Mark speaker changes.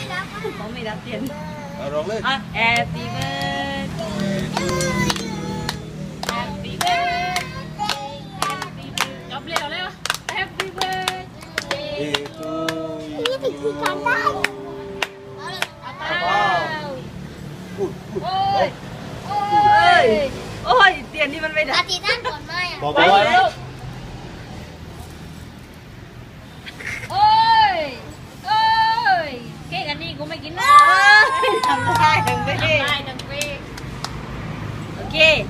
Speaker 1: เขาไม่รับเตียน
Speaker 2: ร้องเลย
Speaker 1: Happy birthday Happy birthday Happy birthday จบเร็วเลย Happy birthday
Speaker 3: นี่ถึงคือการได้
Speaker 1: เอาไป
Speaker 2: พูด
Speaker 1: โอ้ยโอ้ยเตียนนี่มันไม่ได้
Speaker 3: อาทิตย์นั่นก่อนไหมอ่ะ
Speaker 2: บอก
Speaker 1: ไป
Speaker 2: ว่า
Speaker 1: เร็วโอ้ยเค้กอันนี้กูไม่กินนะทำได้ทั้งปีโอเค